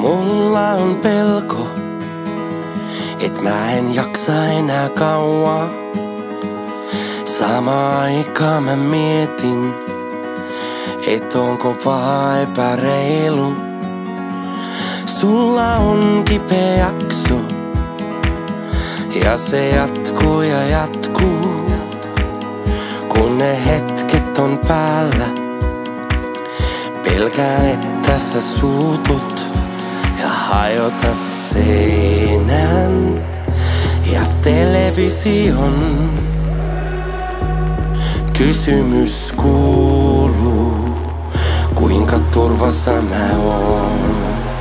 Mulla on pelko, et mä en jaksa enää kauaa. Samaan aikaan mä mietin, et onko vaan epäreilu. Sulla on kipeä jakso, ja se jatkuu ja jatkuu. Kun ne hetket on päällä, pelkään että sä suutut ja hajotat seinän ja television. Kysymys kuuluu, kuinka turvassa mä oon?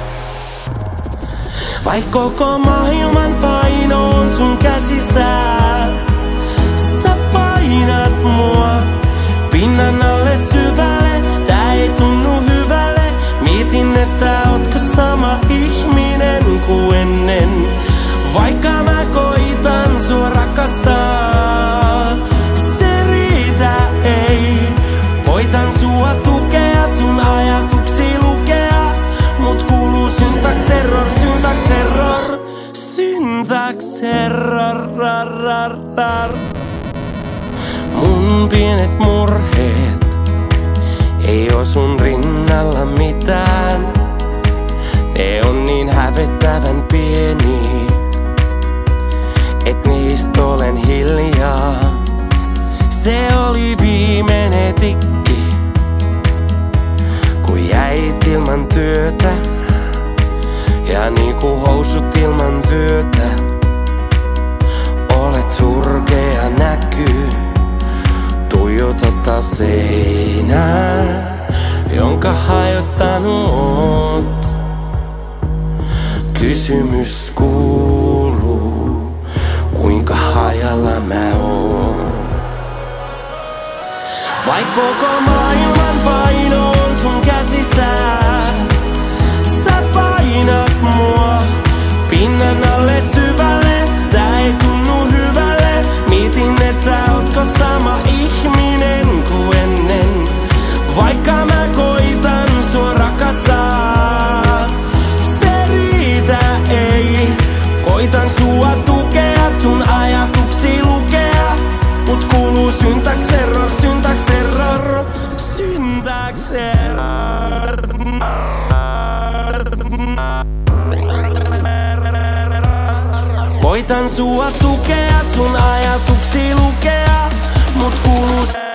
Vaik koko maailman paino on sun käsissä, sä painat mua pinnan alle syvälle. Tää ei tunnu hyvälle, mietin että ootko sama ihminen kuin ennen. Vaikka mä koitan sua rakastaa, se riitä ei. Koitan sua tukea, sun ajatuksi lukea, mut kuuluu syntax error, syntax error, syntax error. Mun pienet murheet ei oo sun rinnalla mitään. Ne on niin hävettävän pieni, et niistä olen hiljaa. Se oli viimeinen tikki, kun jäit ilman työtä. Ja niinku housut ilman vyötä, olet surkea näkyy. Tuijotata seinää, jonka hajottanut oot. Kysymys kuuluu, kuinka hajalla mä oon? Vaik koko maailman paino on sun käsissä, sä painat mua pinnan alle syvälle. Tää ei tunnu hyvälle, mietin että ootko sama ihminen kuin ennen. Vaikka mä koitan sua rakastaa, se riitä ei. Koitan sua tukea, sun ajatuksi lukea, mut kuuluu syntax error, syntax error, syntax error. Koitan sua tukea, sun ajatuksi lukea, mut kuuluu